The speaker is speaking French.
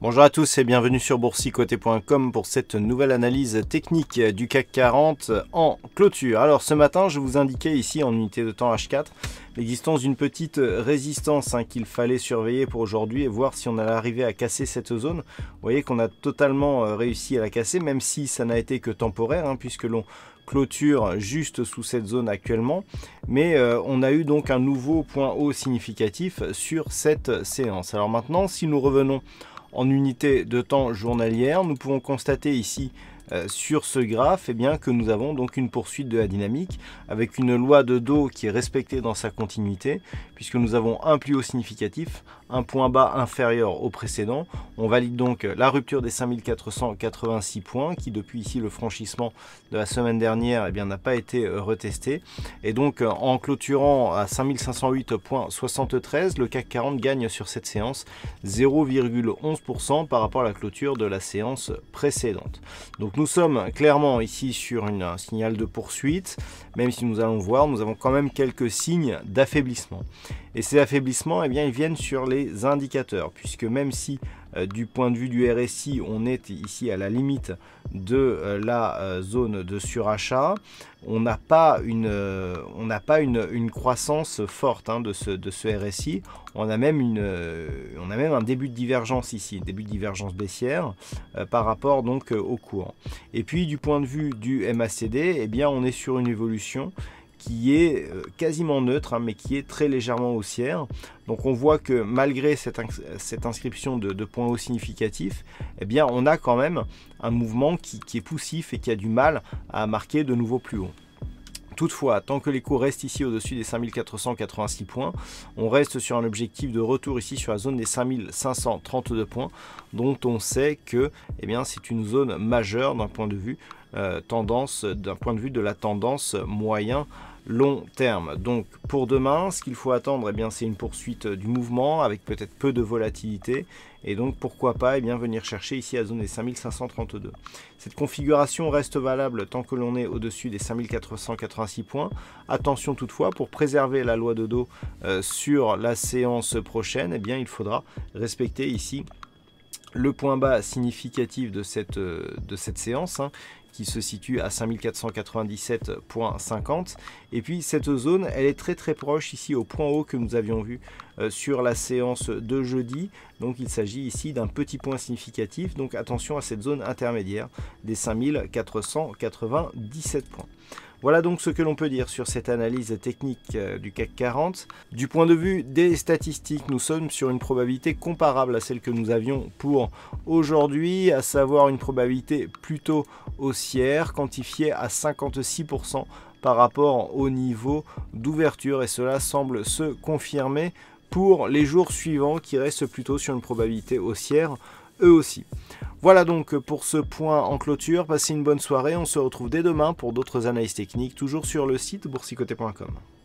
Bonjour à tous et bienvenue sur boursicoté.com pour cette nouvelle analyse technique du CAC 40 en clôture. Alors ce matin, je vous indiquais ici en unité de temps H4 l'existence d'une petite résistance qu'il fallait surveiller pour aujourd'hui et voir si on allait arriver à casser cette zone. Vous voyez qu'on a totalement réussi à la casser, même si ça n'a été que temporaire puisque l'on clôture juste sous cette zone actuellement, mais on a eu donc un nouveau point haut significatif sur cette séance. Alors maintenant, si nous revenons en unité de temps journalière, nous pouvons constater ici sur ce graphe que nous avons donc une poursuite de la dynamique avec une loi de dos qui est respectée dans sa continuité puisque nous avons un plus haut significatif, un point bas inférieur au précédent. On valide donc la rupture des 5486 points qui depuis ici le franchissement de la semaine dernière n'a pas été retesté et donc en clôturant à 5508,73, le CAC 40 gagne sur cette séance 0,11% par rapport à la clôture de la séance précédente. Donc nous sommes clairement ici sur un signal de poursuite, même si nous allons voir, nous avons quand même quelques signes d'affaiblissement. Et ces affaiblissements, ils viennent sur les indicateurs, puisque même si du point de vue du RSI, on est ici à la limite de la zone de surachat, on n'a pas une croissance forte de ce RSI. On a même un début de divergence ici, début de divergence baissière par rapport donc au cours. Et puis du point de vue du MACD, on est sur une évolution qui est quasiment neutre, mais qui est très légèrement haussière. Donc on voit que malgré cette inscription de points hauts significatifs, on a quand même un mouvement qui est poussif et qui a du mal à marquer de nouveaux plus hauts. Toutefois, tant que les cours restent ici au-dessus des 5486 points, on reste sur un objectif de retour ici sur la zone des 5532 points, dont on sait que c'est une zone majeure d'un point de vue de la tendance moyen long terme. Donc pour demain, ce qu'il faut attendre, c'est une poursuite du mouvement avec peut-être peu de volatilité et donc pourquoi pas venir chercher ici à la zone des 5532. Cette configuration reste valable tant que l'on est au-dessus des 5486 points. Attention toutefois, pour préserver la loi de dos sur la séance prochaine, il faudra respecter ici le point bas significatif de cette séance qui se situe à 5497,50 et puis cette zone elle est très proche ici au point haut que nous avions vu sur la séance de jeudi. Donc il s'agit ici d'un petit point significatif, donc attention à cette zone intermédiaire des 5497 points. Voilà donc ce que l'on peut dire sur cette analyse technique du CAC 40. Du point de vue des statistiques, nous sommes sur une probabilité comparable à celle que nous avions pour aujourd'hui, à savoir une probabilité plutôt haussière, quantifiée à 56% par rapport au niveau d'ouverture, et cela semble se confirmer pour les jours suivants qui restent plutôt sur une probabilité haussière eux aussi. Voilà donc pour ce point en clôture, passez une bonne soirée, on se retrouve dès demain pour d'autres analyses techniques, toujours sur le site boursicoté.com.